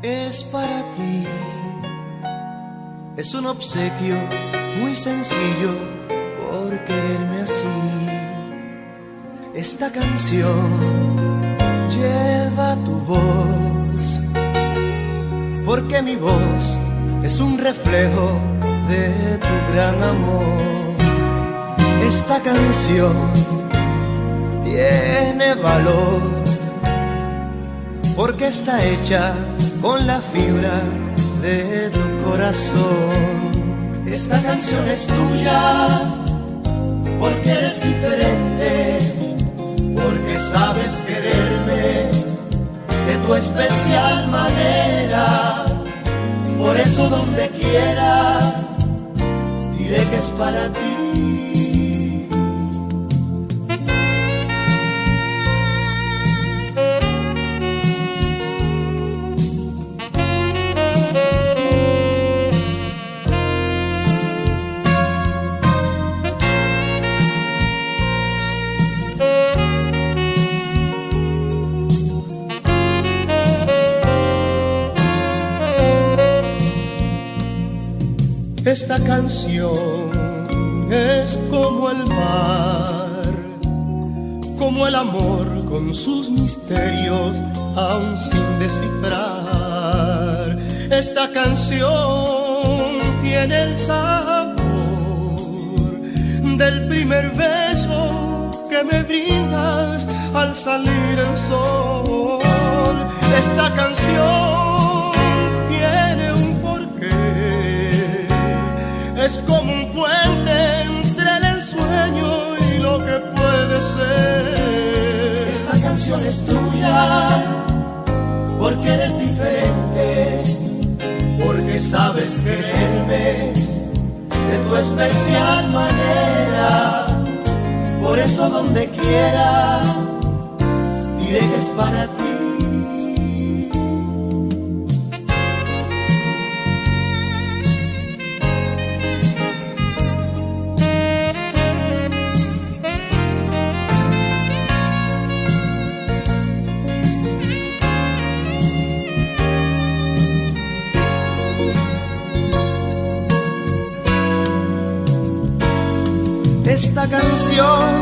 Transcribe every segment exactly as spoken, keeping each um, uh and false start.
es para ti. Es un obsequio muy sencillo por quererme así. Esta canción lleva tu voz, porque mi voz es un reflejo de tu gran amor. Esta canción tiene valor, porque está hecha con la fibra de tu corazón. Esta canción es tuya, porque eres diferente, porque sabes quererme de tu especial manera. Por eso donde quiera diré que es para ti. Esta canción es como el mar, como el amor con sus misterios aún sin descifrar. Esta canción tiene el sabor del primer beso que me brindas al salir el sol. Esta canción tiene un porqué, es como un puente entre el ensueño y lo que puede ser. Esta canción es tuya, porque eres diferente, porque sabes quererme de tu especial manera. Por eso donde quiera diré que es para ti. Esta canción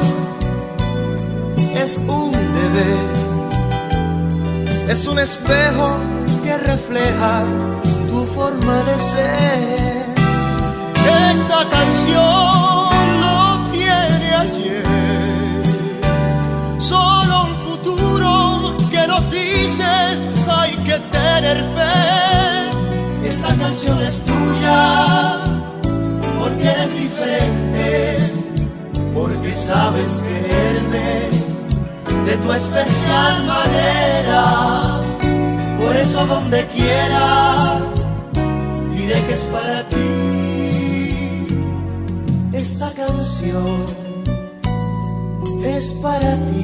es un deber, es un espejo que refleja tu forma de ser. Esta canción no tiene ayer, solo un futuro que nos dice hay que tener fe. Esta canción es tuya, porque eres diferente, porque sabes quererme de tu especial manera. Por eso donde quiera diré que es para ti. Esta canción es para ti.